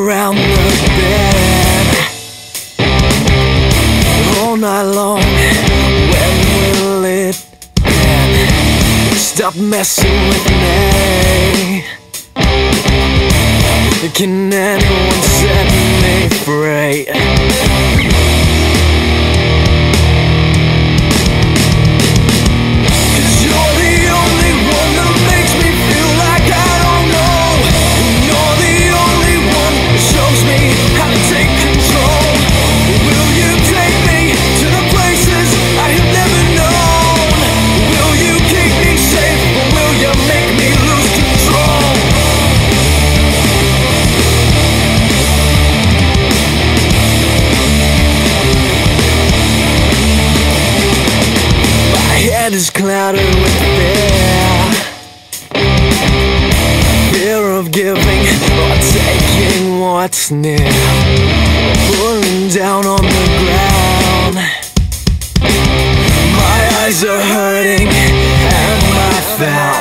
around the bed all night long. When will it end? Stop messing with me. Can anyone set me free? Head is clouded with fear of giving or taking what's near, pulling down on the ground. My eyes are hurting and my thoughts